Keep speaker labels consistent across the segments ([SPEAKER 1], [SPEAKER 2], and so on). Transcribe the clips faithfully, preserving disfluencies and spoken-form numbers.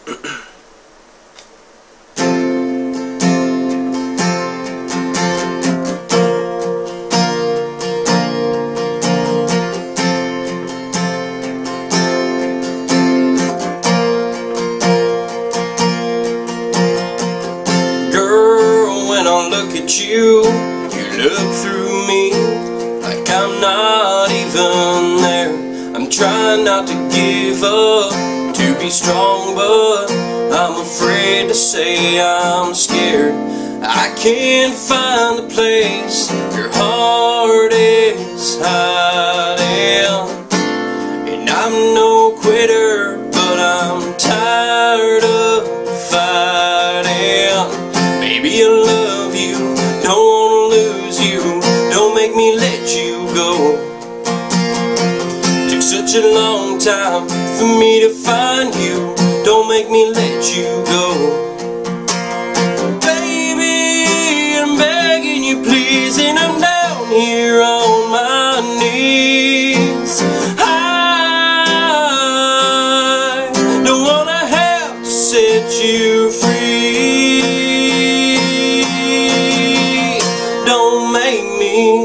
[SPEAKER 1] Look at you, you look through me like I'm not even there. I'm trying not to give up, to be strong, but I'm afraid to say I'm scared. I can't find the place your heart is hiding, and I'm no quitter, but I'm tired of fighting. Baby, I love you, don't wanna lose you, don't make me let you go. Took such a long time for me to find you, don't make me let you go. Baby, I'm begging you please, and I'm down here on my knees. I don't wanna have to set you free. Don't make me.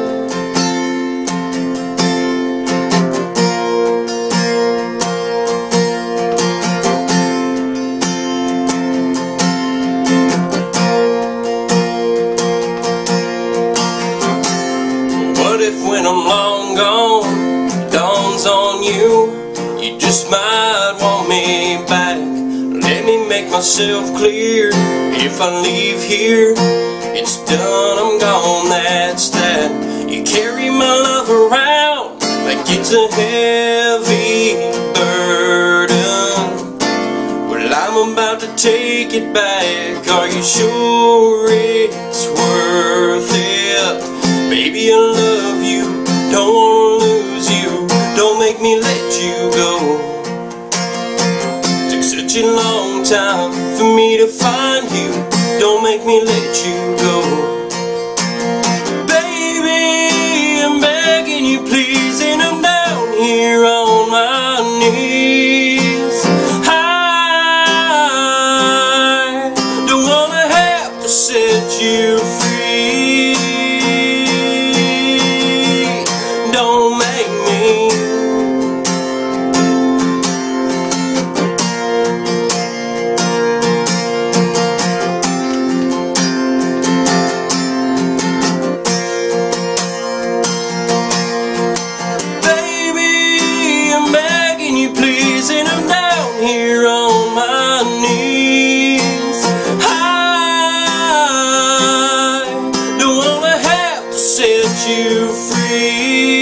[SPEAKER 1] What if when I'm long gone, it dawns on you, you just might want me back? Let me make myself clear, if I leave here, it's done, I'm gone, that's that. You carry my love around like it's a heavy burden. Well, I'm about to take it back, are you sure it's worth it? Baby, I love you, don't wanna lose you, don't make me let you go. Took such a long time for me to find you, don't make me let you go. Baby, I'm begging you please, and I'm down here on my knees. I don't wanna have to set you free. Don't make me. And I'm down here on my knees. I don't wanna have to set you free.